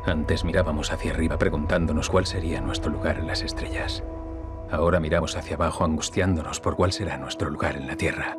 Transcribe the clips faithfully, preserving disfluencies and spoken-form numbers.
Antes mirábamos hacia arriba preguntándonos cuál sería nuestro lugar en las estrellas. Ahora miramos hacia abajo angustiándonos por cuál será nuestro lugar en la Tierra.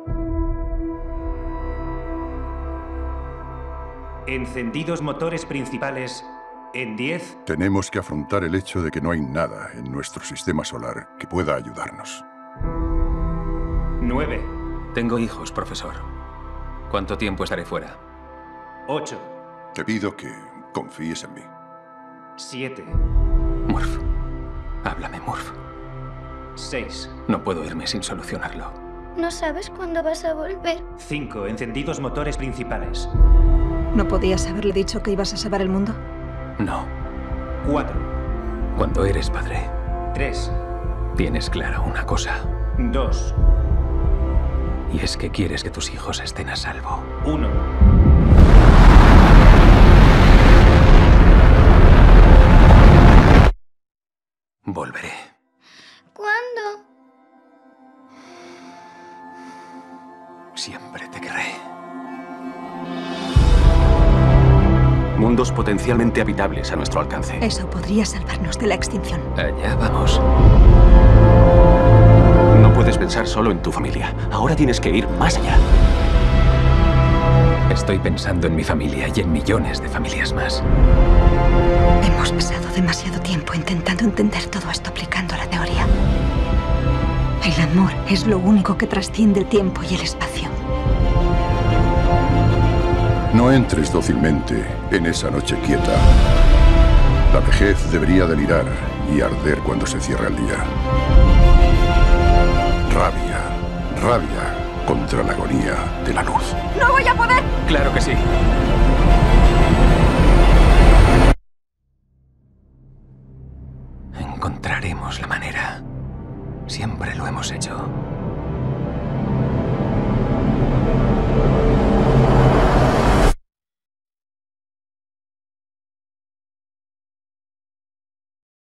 Encendidos motores principales en diez. Tenemos que afrontar el hecho de que no hay nada en nuestro sistema solar que pueda ayudarnos. nueve. Tengo hijos, profesor. ¿Cuánto tiempo estaré fuera? ocho. Te pido que confíes en mí. siete. Murph. Háblame, Murph. seis. No puedo irme sin solucionarlo. No sabes cuándo vas a volver. cinco. Encendidos motores principales. ¿No podías haberle dicho que ibas a salvar el mundo? No. cuatro. Cuando eres padre, tres. tienes clara una cosa. dos. Y es que quieres que tus hijos estén a salvo. uno. Volveré. ¿Cuándo? Siempre te querré. Mundos potencialmente habitables a nuestro alcance. Eso podría salvarnos de la extinción. Allá vamos. No puedes pensar solo en tu familia. Ahora tienes que ir más allá. Estoy pensando en mi familia y en millones de familias más. Hemos pasado demasiado tiempo intentando entender todo esto aplicando la teoría. El amor es lo único que trasciende el tiempo y el espacio. No entres dócilmente en esa noche quieta. La vejez debería delirar y arder cuando se cierra el día. Rabia, rabia contra la agonía de la luz. ¡No voy a poder! ¡Claro que sí! Encontraremos la manera. Siempre lo hemos hecho.